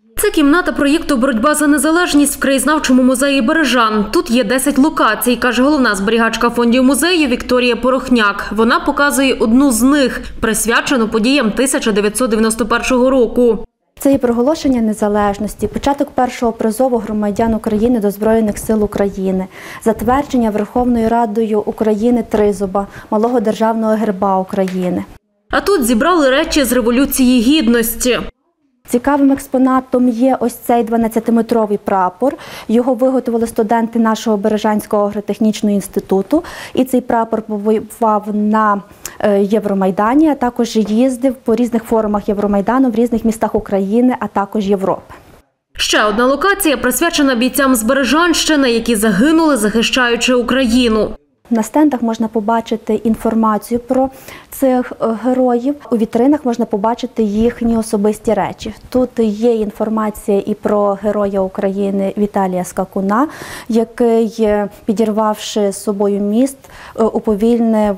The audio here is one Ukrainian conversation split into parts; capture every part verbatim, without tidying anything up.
Це кімната проєкту «Боротьба за незалежність» в краєзнавчому музеї Бережан. Тут є десять локацій, каже головна зберігачка фондів музею Вікторія Порохняк. Вона показує одну з них, присвячену подіям тисяча дев'ятсот дев'яносто першого року. Це і проголошення незалежності, початок першого призову громадян України до Збройних сил України, затвердження Верховною Радою України тризуба, малого державного герба України. А тут зібрали речі з Революції Гідності. Цікавим експонатом є ось цей дванадцятиметровий прапор. Його виготовили студенти нашого Бережанського агротехнічного інституту. І цей прапор побував на Євромайдані, а також їздив по різних форумах Євромайдану в різних містах України, а також Європи. Ще одна локація присвячена бійцям з Бережанщини, які загинули, захищаючи Україну. На стендах можна побачити інформацію про цих героїв. У вітринах можна побачити їхні особисті речі. Тут є інформація і про героя України Віталія Скакуна, який, підірвавши з собою міст, уповільнив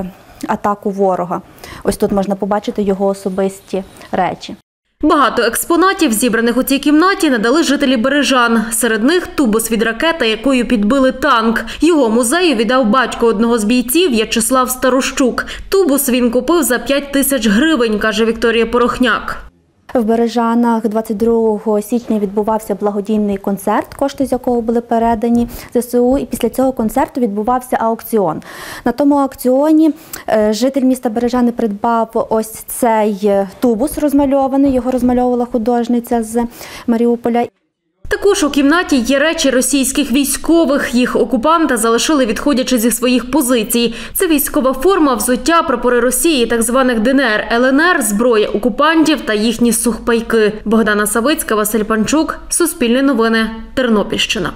атаку ворога. Ось тут можна побачити його особисті речі. Багато експонатів, зібраних у цій кімнаті, надали жителі Бережан. Серед них тубус від ракети, якою підбили танк. Його музею віддав батько одного з бійців В'ячеслав Старощук. Тубус він купив за п'ять тисяч гривень, каже Вікторія Порохняк. В Бережанах двадцять другого січня відбувався благодійний концерт, кошти з якого були передані ЗСУ. І після цього концерту відбувався аукціон. На тому аукціоні житель міста Бережани придбав ось цей тубус розмальований. Його розмальовувала художниця з Маріуполя. Також у кімнаті є речі російських військових. Їх окупанти залишили, відходячи зі своїх позицій. Це військова форма, взуття, прапори Росії, так званих Д Н Р, Л Н Р, зброя окупантів та їхні сухпайки. Богдана Савицька, Василь Панчук, Суспільне новини, Тернопільщина.